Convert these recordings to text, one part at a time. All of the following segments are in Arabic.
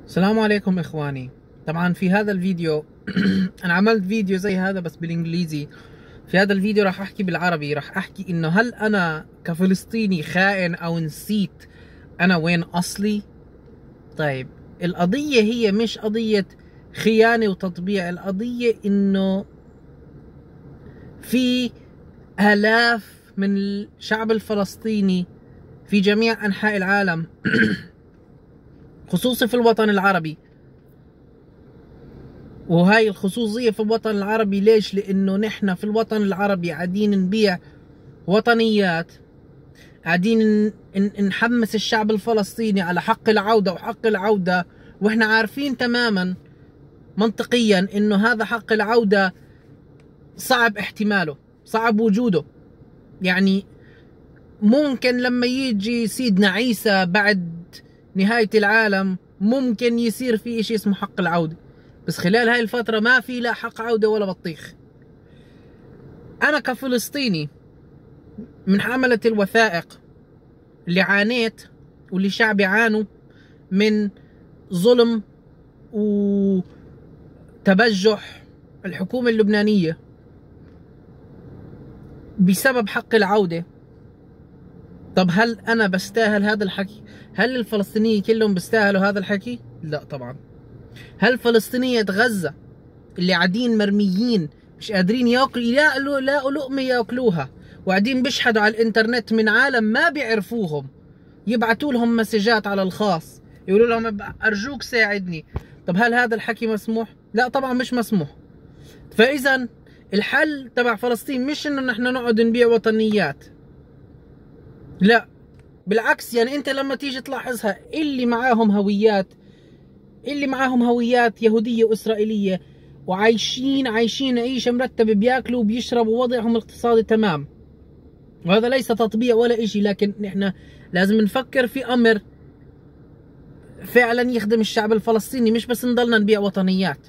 السلام عليكم اخواني. طبعا في هذا الفيديو انا عملت فيديو زي هذا بس بالانجليزي. في هذا الفيديو راح احكي بالعربي، راح احكي انه هل انا كفلسطيني خائن او نسيت انا وين اصلي؟ طيب، القضية هي مش قضية خيانة وتطبيع، القضية انه في آلاف من الشعب الفلسطيني في جميع انحاء العالم خصوصي في الوطن العربي. وهاي الخصوصية في الوطن العربي ليش؟ لأنه نحن في الوطن العربي قاعدين نبيع وطنيات، قاعدين نحمس الشعب الفلسطيني على حق العودة وحق العودة، وإحنا عارفين تماما منطقيا إنه هذا حق العودة صعب احتماله، صعب وجوده. يعني ممكن لما يجي سيدنا عيسى بعد نهاية العالم ممكن يصير في إشي اسمه حق العودة، بس خلال هاي الفترة ما في لا حق عودة ولا بطيخ. أنا كفلسطيني من حملة الوثائق اللي عانيت واللي شعبي عانوا من ظلم وتبجح الحكومة اللبنانية بسبب حق العودة. طب هل أنا بستاهل هذا الحكي؟ هل الفلسطينيين كلهم بيستاهلوا هذا الحكي؟ لا طبعا. هل فلسطينية غزة اللي قاعدين مرميين مش قادرين يلاقوا لقمة ياكلوها وقاعدين بيشحدوا على الانترنت من عالم ما بيعرفوهم، يبعتوا لهم مسجات على الخاص يقولوا لهم ارجوك ساعدني؟ طب هل هذا الحكي مسموح؟ لا طبعا مش مسموح. فاذا الحل تبع فلسطين مش انه نحن نقعد نبيع وطنيات، لا بالعكس. يعني انت لما تيجي تلاحظها اللي معاهم هويات يهودية وإسرائيلية وعايشين عيشة مرتبة، بياكلوا وبيشربوا ووضعهم الاقتصادي تمام، وهذا ليس تطبيع ولا إشي، لكن نحن لازم نفكر في أمر فعلا يخدم الشعب الفلسطيني، مش بس نضلنا نبيع وطنيات.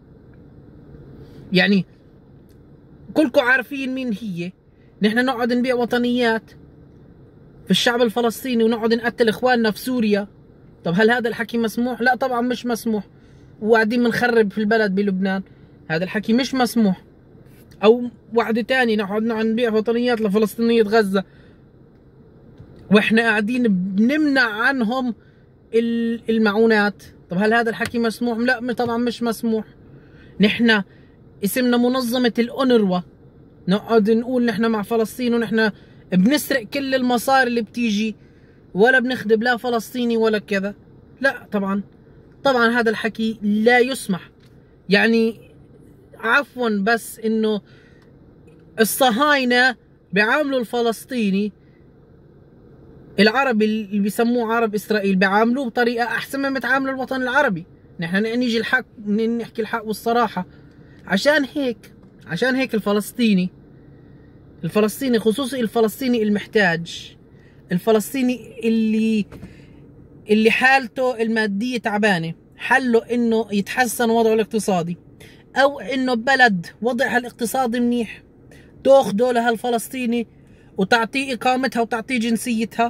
يعني كلكم عارفين مين هي. نحن نقعد نبيع وطنيات في الشعب الفلسطيني ونقعد نقتل إخواننا في سوريا. طب هل هذا الحكي مسموح؟ لا طبعا مش مسموح. وقاعدين بنخرب في البلد بلبنان، هذا الحكي مش مسموح. او وعد تاني نقعد نبيع وطنيات لفلسطينية غزة واحنا قاعدين بنمنع عنهم المعونات. طب هل هذا الحكي مسموح؟ لا طبعا مش مسموح. نحن اسمنا منظمة الأونروا، نقعد نقول نحن مع فلسطين ونحن بنسرق كل المصاري اللي بتيجي ولا بنخدم لا فلسطيني ولا كذا؟ لا طبعا هذا الحكي لا يسمح. يعني عفوا، بس انه الصهاينة بيعاملوا الفلسطيني العربي اللي بيسموه عرب اسرائيل بيعاملوه بطريقة احسن من بتعاملوا الوطن العربي. نحن نيجي الحق، نحكي الحق والصراحة. عشان هيك الفلسطيني خصوصي الفلسطيني المحتاج، الفلسطيني اللي حالته المادية تعبانة، حله انه يتحسن وضعه الاقتصادي او انه بلد وضعها الاقتصادي منيح تاخده لهالفلسطيني وتعطيه اقامتها وتعطيه جنسيتها.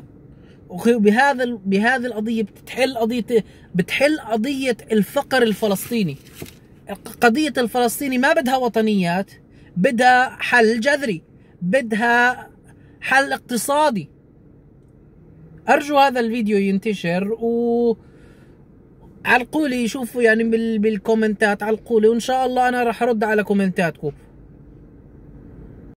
بهذه القضية بتحل قضية الفقر الفلسطيني. قضية الفلسطيني ما بدها وطنيات، بدها حل جذري، بدها حل اقتصادي. أرجو هذا الفيديو ينتشر علقولي، شوفوا يعني بالكومنتات علقولي، وإن شاء الله أنا راح أرد على كومنتاتكم.